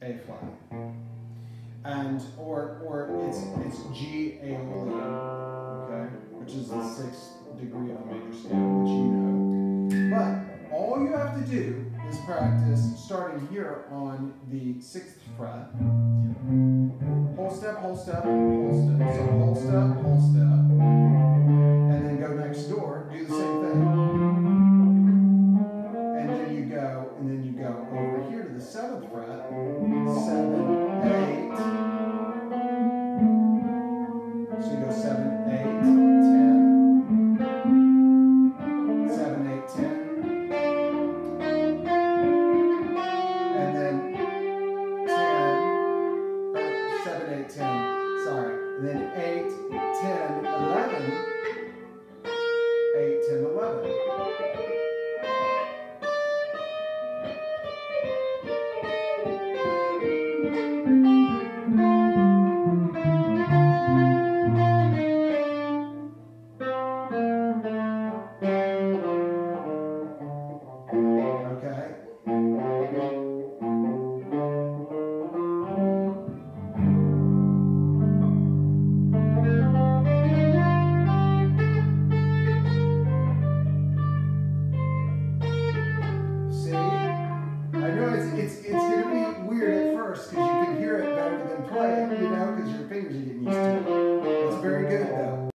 A flat. And or it's G Aeolian, okay, which is the 6th degree of a major scale, which you know. But all you have to do is practice starting here on the 6th fret. Whole step, whole step, whole step. So whole step, whole step. And then go next door, do the same thing. And then you go over here to the 7th fret. 7, 8. So you go 7, 8, 10. 7, 8, 10. And then 7, 8, 10. Sorry. And then 8, 10, 11. 8, 10, 11.